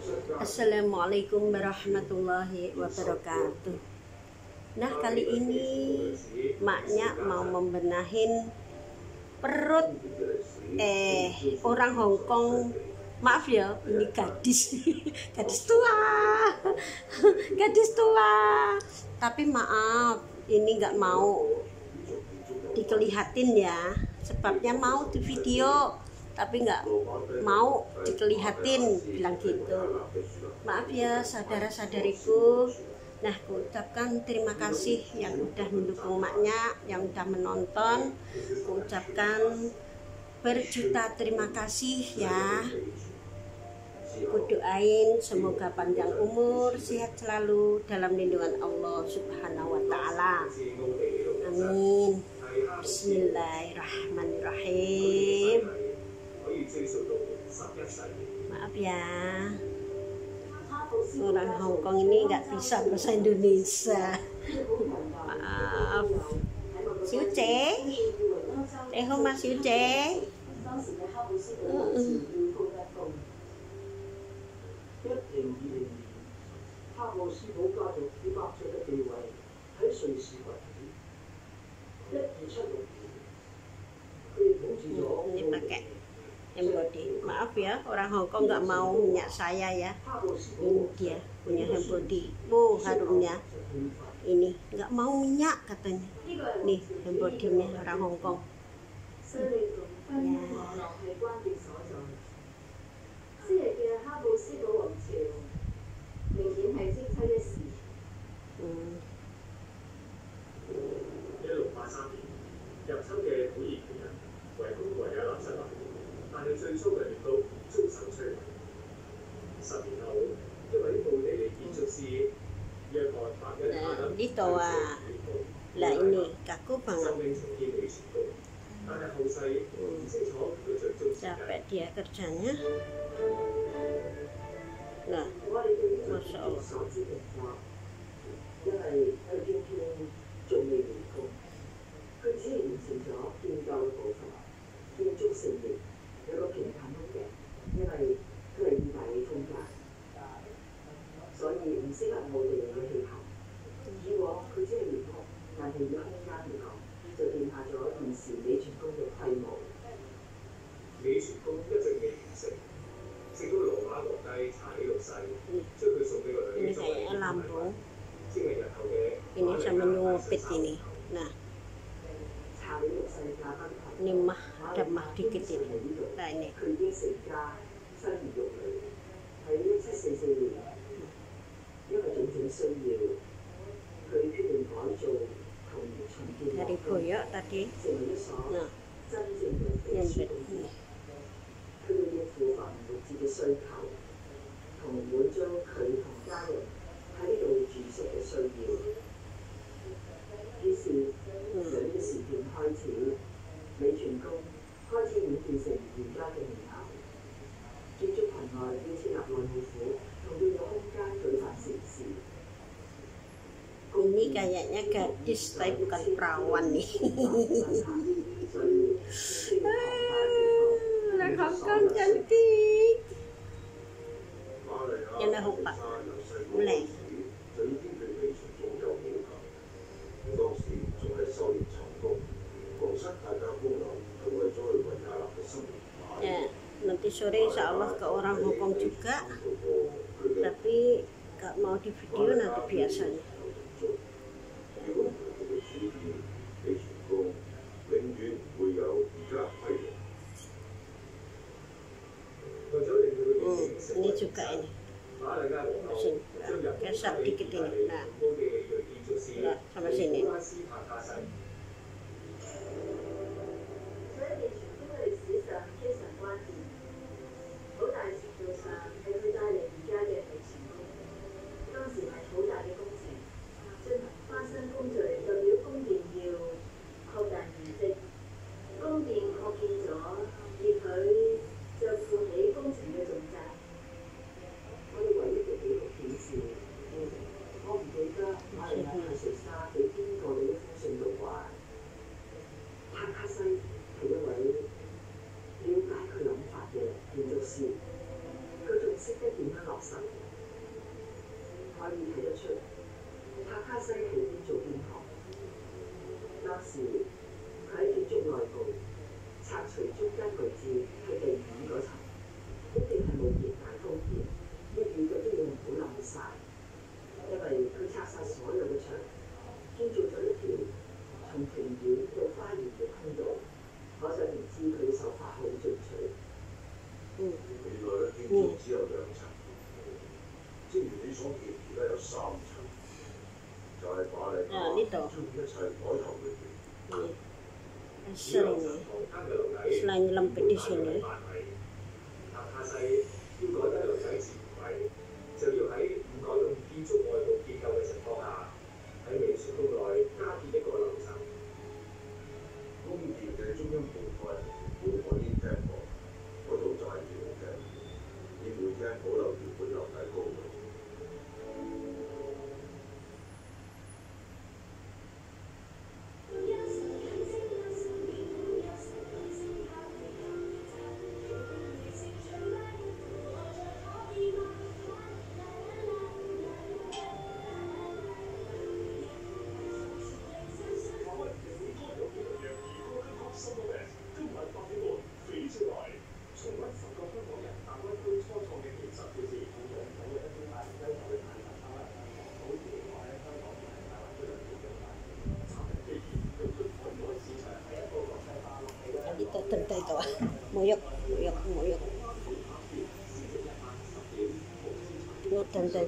Assalamualaikum warahmatullahi wabarakatuh. Nah, kali ini maknya mau membenahin perut orang Hongkong. Maaf ya, ini gadis gadis tua. Tapi maaf, ini nggak mau dikelihatin ya. Sebabnya mau di video tapi nggak mau dikelihatin, bilang gitu. Maaf ya saudara-saudariku. Nah, aku ucapkan terima kasih yang udah mendukung maknya, yang udah menonton. Aku ucapkan berjuta terima kasih ya. Aku doain semoga panjang umur, sehat selalu dalam lindungan Allah Subhanahu wa taala. Amin. Bismillahirrahmanirrahim. Maaf ya, orang Hongkong ini nggak bisa bahasa Indonesia. Maaf. Si Uce, Mas Si Uce. Ini pakai embody. Maaf ya, orang Hongkong nggak mau minyak saya ya. Ini dia punya embody. Harumnya. Ini nggak mau minyak katanya. Nih embody-nya orang Hongkong. Dito lah ini kaku banget. Capek dia kerjanya. Nah, Masya Allah. Ini kayaknya lambung. Ini sama nyupit ini. Nah, ini mah ada mah dikit ini. Nah ini. Dari boyok tadi. Nah, nyempit. Ini kayaknya gadis tapi bukan perawan nih. Orang Hongkong cantik. Yang dah lupa mulai. Ya, nanti sore insya Allah ke orang Hongkong juga, tapi gak mau di video nanti biasanya. Ini juga ini. Sini, gesek dikit ini. Nah, sama sini. 可以睇得出塔卡西係邊做邊行。當時佢喺建築內部拆除中間位置係地面嗰層，一定係冇極大風險，一遇嘅都要唔好冧晒，因為佢拆晒所有嘅牆，建造咗一條從庭院到花園嘅通道，可想而知佢手法好進取。原來嘅建築只有2層，正如你所見，而家有3層，就係把你將一切改頭換面。 Selain lempit di sini. 塔卡西要改得良仔前位，就要喺唔改動建築外部結構嘅情況下，喺美術宮內加建一個樓層。宮殿嘅中央部分會改啲廳房，嗰度就係廟廳，以每廳保留原本樓底高度。 Tentay ito muyok. Tentay.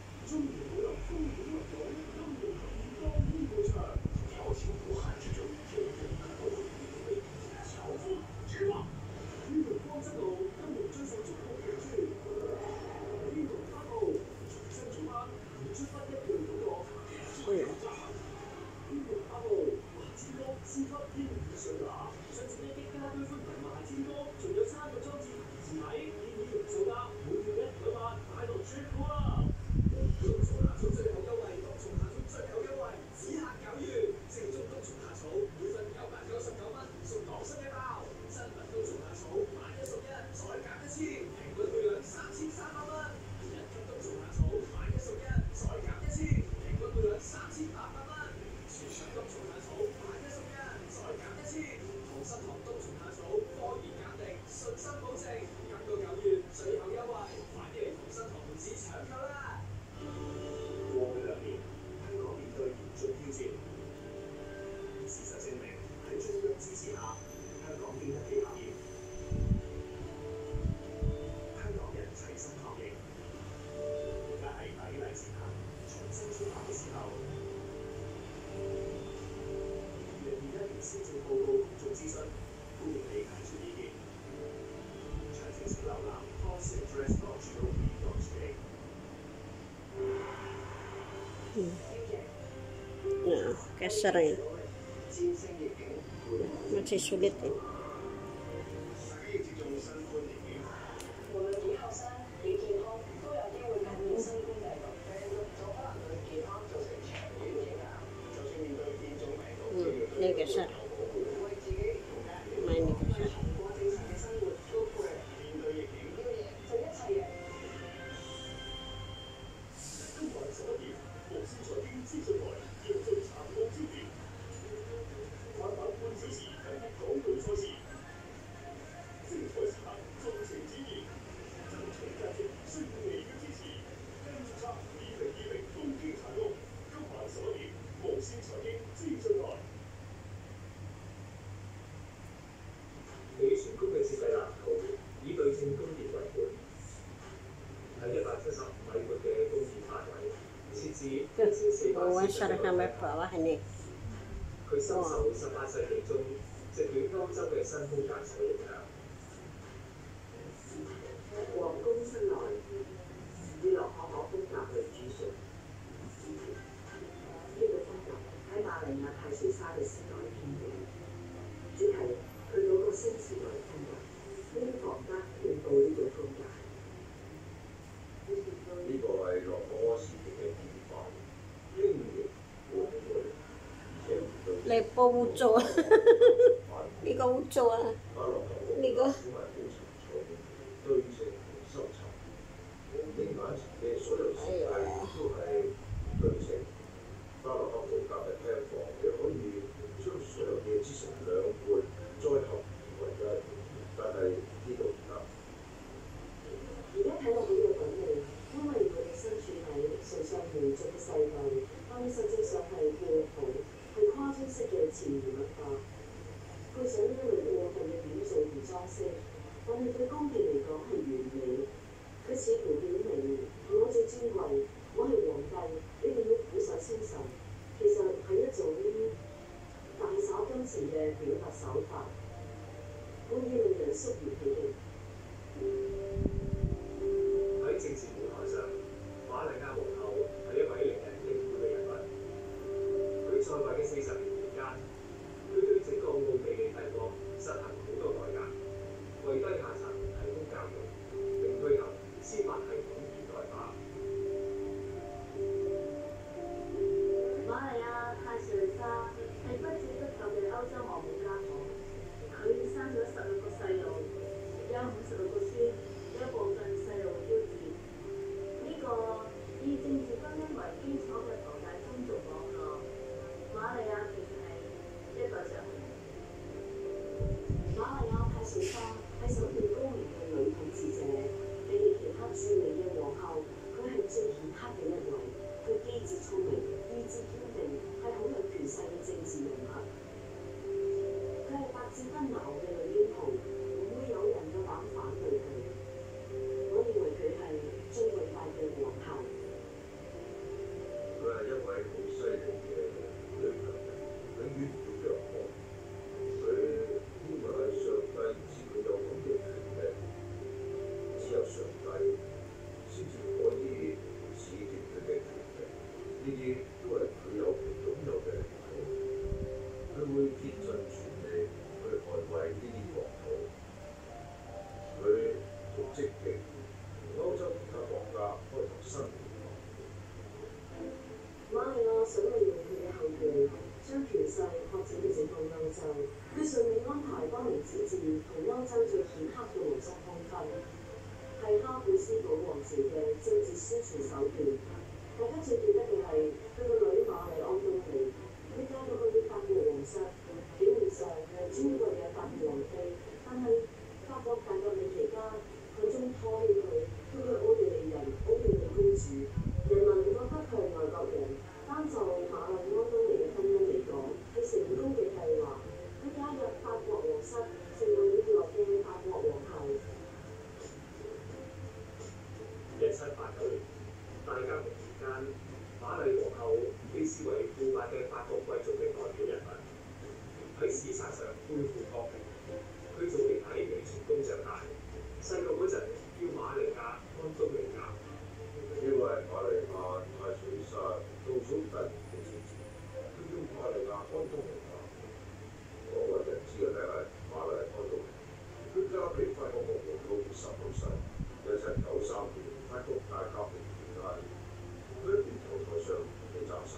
Kasar ya. Masih sulit ya. Ini kasar. Nah, ini kasar. Bawah syarah sampai bawah ini. 佢深受18世紀中席捲歐洲嘅新風格所影響。皇宮室內以洛可可風格為主軸，呢個風格喺瑪利亞泰瑞莎嘅時代偏嘅，只係佢嗰個新時代風格，呢啲房間遍佈呢個風格。呢個係洛可可時期嘅變化，英型活潑。 Lepo wuco. Niko wuco啊。Niko。哎呀。 但係對公地嚟講係完美。佢似乎顯明我最尊貴，我係皇帝，你哋要俯首稱臣。其實係一種大灑金錢嘅表達手法，故意令人肅然起敬。 喺政治舞台上，瑪麗亞皇后係一位令人敬佩嘅人物。佢在位嘅40年期間，佢對整個奧地利帝國實行好多改革，為低下層提供教育，並推行司法系統現代化。 瑪麗亞太瑞莎係不折不扣嘅歐洲王母家婆，佢生咗16個細路，有56個孫，有部分細路夭折。呢個以政治婚姻為基礎嘅龐大宗族網絡，瑪麗亞其實係一個象徵。瑪麗亞太瑞莎係手段高明嘅女統治者，比起其他著名嘅皇后，佢係最顯赫嘅一位。佢機智聰明，意志堅定，係好有權勢嘅政治人物。佢係百戰不撓嘅女英雄，唔會有人夠膽反對佢。我認為佢係最偉大嘅皇后。 佢係一位好犀利嘅女強人，永遠唔會讓步。佢因為係上帝賜佢有咁嘅權力，只有上帝先至可以使奪佢嘅權力。呢啲都係佢有權擁有嘅領土。佢會竭盡全力去捍衛呢啲國土。佢好積極同歐洲其他國家開拓新領域。 瑪麗亞想利用佢嘅後裔，將權勢擴展到整個歐洲。佢順利安排多名子嗣同歐洲最顯赫嘅皇室通婚，係哈布斯堡王朝嘅政治宣傳手段。大家最記得嘅係佢個女瑪麗安東尼，佢嫁到去法國皇室，表面上係尊貴嘅法國王妃，但係法國大革命期間，佢終拖起佢，叫佢奧地利人、奧地利公主。人民覺得佢係外國人，單就瑪麗安東尼嘅婚姻嚟講，係成功嘅計劃。佢加入法國皇室，成為呢個嘅法國皇后。 1789年，大革命期間，瑪麗皇后被視為腐敗嘅法國貴族嘅代表人物，喺事實上背負國名。佢早年喺美泉宮長大，細個嗰陣叫瑪麗亞安東尼亞。 因為瑪麗亞太瑞莎倒數第2個子嗣，佢叫瑪麗亞安東尼亞。我為人知嘅係瑪麗安東尼，佢嫁俾法國國王路易16世。1793年法國大革命期間，佢喺斷頭台上被斬首。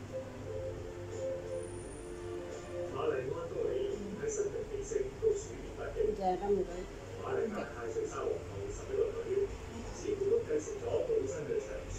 瑪麗安東尼喺身體氣性都處於不敬。瑪麗亞太瑞莎皇后11個女，似乎都繼承咗母親嘅長處。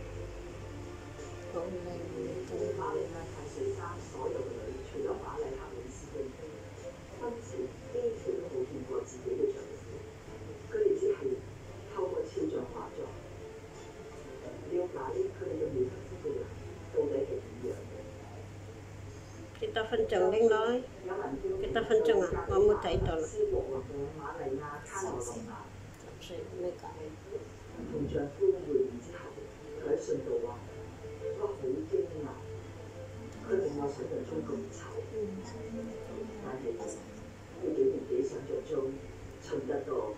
瑪麗亞太瑞莎所有嘅女，除咗瑪麗克里斯蒂妃，婚前幾乎都冇見過自己嘅丈夫，佢哋只係透過肖像畫作了解佢哋嘅面皮膚嘅人到底係點樣嘅。 Kita phân拎nói. Kita phân à? Mau một thấy đó là. 瑪麗亞卡羅隆娜 Mấy cái. 同丈夫會面之後，佢喺信度話：我好驚訝，佢同我想象中咁醜，但係佢竟然比想象中襯得多。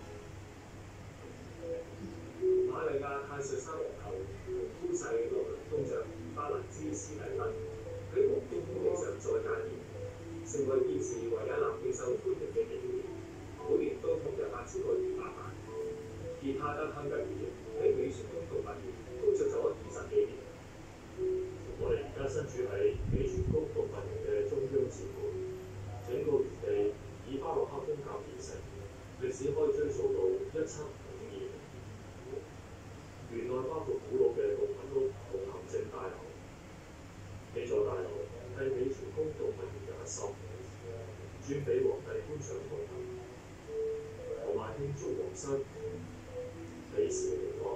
瑪麗亞太瑞莎皇后同夫婿洛倫公爵巴蘭茲斯蒂芬喺皇宮空地上再加冕，成為現時維也納極受歡迎嘅景點，每年都統入8000個200萬。而哈德亨格爾喺美泉宮動物園工作咗20幾年。 我哋而家身處喺美泉宮動物園嘅中央展館，整個園地以巴洛克風格建成，歷史可以追溯到1752年。園內包括古老嘅動物屋同行政大樓。呢座大樓係美泉宮動物園嘅核心，專俾皇帝觀賞動物，同埋慶祝皇室喜事嘅地方。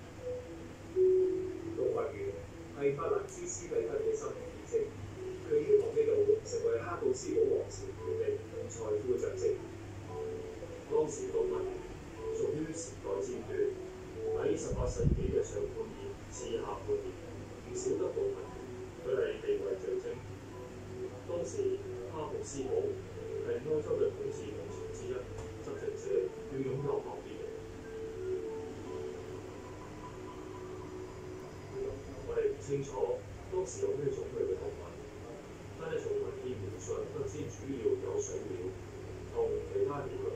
動物園係法蘭茲斯蒂芬嘅生命意識，佢希望呢度成為哈布斯堡王朝權力同財富嘅象徵。當時時動物屬於時代尖端，喺18世紀嘅上半葉至下半葉，唔少得動物園，佢係地位象徵。當時哈布斯堡係歐洲嘅統治王朝之一，執政者要擁有某啲嘢。我哋唔清楚當時有咩種類嘅動物，但係從文獻描述得知主要有水鳥同其他鳥類。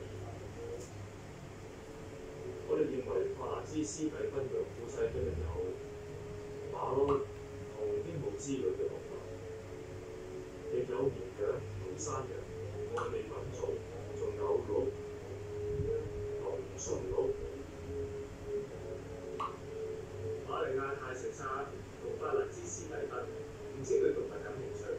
我哋認為法蘭茲斯蒂芬養夫妻一定有馬騮同鸚鵡之類嘅動物，亦有綿羊同山羊、愛美品種，仲有鹿同馴鹿。瑪利亞泰瑞莎同法蘭茲斯蒂芬唔知對動物感興趣。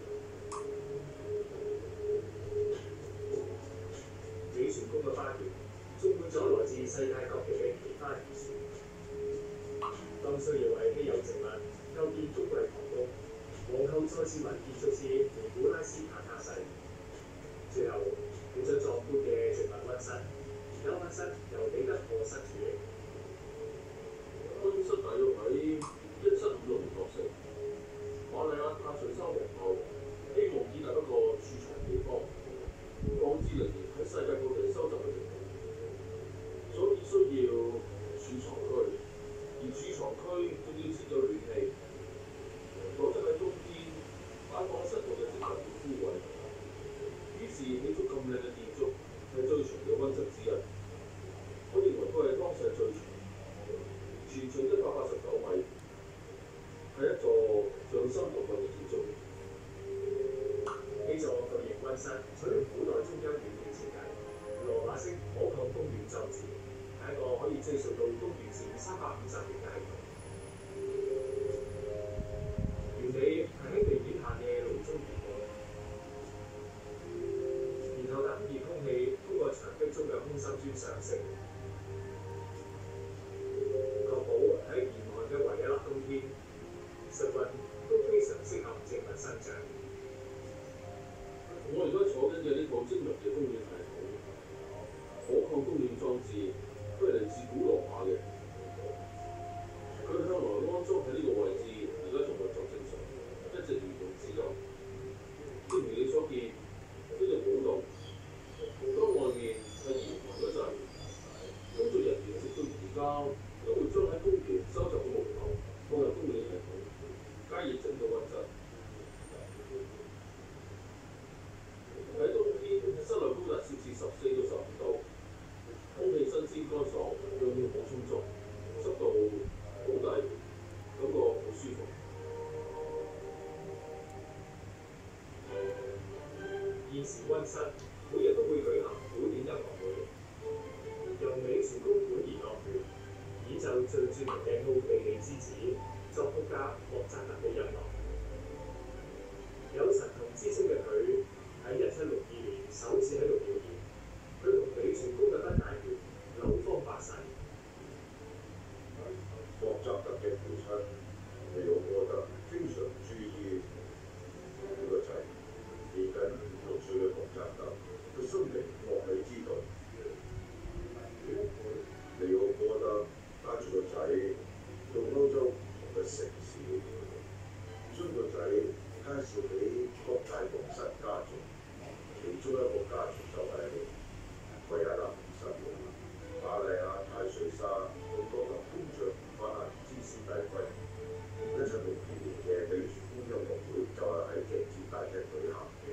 美泉宮嘅花園種滿咗來自世界各地嘅奇花異樹。當需要為稀有植物構建中貴皇宮，皇后再次為建築師尼古拉斯卡卡西。最後佢將壯觀嘅植物溫室，而家溫室由彼得課室主理。 溫室大約喺1756年落成。瑪利亞泰瑞莎皇后希望建立一個儲藏地方，防止人喺世界各地收集嘅植物，所以需要儲藏區，而儲藏區仲要設有暖氣，否則喺冬天擺放室內嘅植物會枯萎。於是起咗咁靚嘅建築係最長嘅溫室之一，我認為佢係當世最長，全長189米，係一座匠心獨運嘅建築。 呢座巨型溫室採用古代中央院嘅設計，羅馬式可抗公園裝置，係一個可以追溯到公元前350年嘅系統。原理係喺地面下嘅爐中燃氣，然後等熱空氣通過牆壁中嘅空心磚上升，確保喺嚴寒嘅維也納冬天，食物都非常適合植物生長。 我而家坐緊嘅呢個精密嘅供暖系統，可抗供暖裝置，都係嚟自古羅馬嘅。佢向來安裝喺呢個位置，而家仲運作正常，一直沿用至今。正如你所見，呢度好凍。當外面係嚴寒嗰陣，工作人員直到而家都會將喺公園收集嘅木頭放入供暖系統，加熱整個溫室。喺冬天，室內高達攝氏14到15度，空氣新鮮乾爽，氧氣好充足，濕度好低，感覺好舒服。 現時溫室每日都會舉行古典音樂會，由美泉宮管弦樂團演奏最著名嘅奧地利之子作曲家莫扎特嘅音樂。有神童之稱嘅佢喺1762年首次喺度表演，佢同美泉宮嘅不解決流芳百世。 莫扎特嘅父親利奧波德經常注意呢個仔，年僅5、6歲嘅莫扎特，佢深明樂理之道。利奧波德帶住個仔到歐洲唔同嘅城市，將個仔介紹俾各大皇室家族，其中一個家族就係維也納皇室。瑪利亞泰瑞莎同國立公爵法蘭茲斯蒂芬1762年嘅美泉宮音樂會就係喺劇節大廳舉行嘅。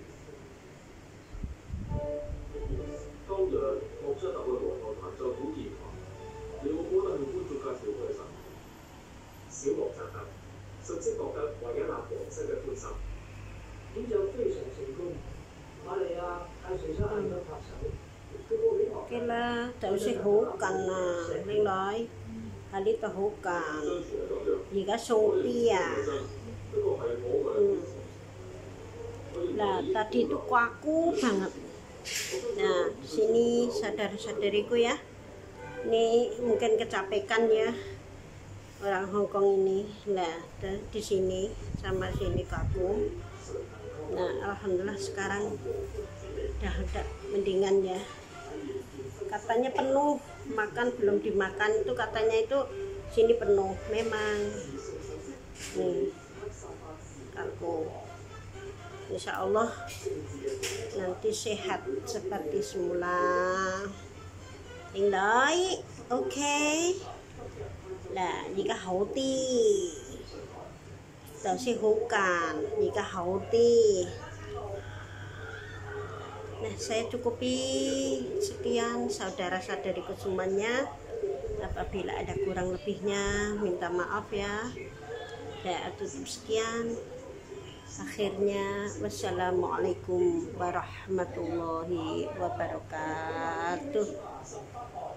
當日莫扎特為皇后彈奏古鍵盤，利奧波德向觀眾介紹佢嘅神。 小莫扎特瞬即覺得維也納皇室嘅歡心。 演奏非常成功，瑪利亞泰瑞莎啱啱拍手。 嘅啦，就識好近啊，靚女，喺呢度好近。而家送 B 啊，nah tadi itu kuaku banget. Nah sini saudara-saudariku ya, ini mungkin kecapekan ya orang Hongkong ini. Nah di sini sama sini kaku. Nah alhamdulillah sekarang udah mendingan ya. katanya penuh, makan belum dimakan itu katanya itu sini penuh. Memang nih aku insya Allah nanti sehat seperti semula. Tingdai, oke. Là như cái hậu ti, tao sẽ hukan, như cái hậu ti. Nah, saya cukupi sekian saudara-saudariku semuanya. Apabila ada kurang lebihnya, minta maaf ya. Saya tutup sekian. Akhirnya, wassalamualaikum warahmatullahi wabarakatuh.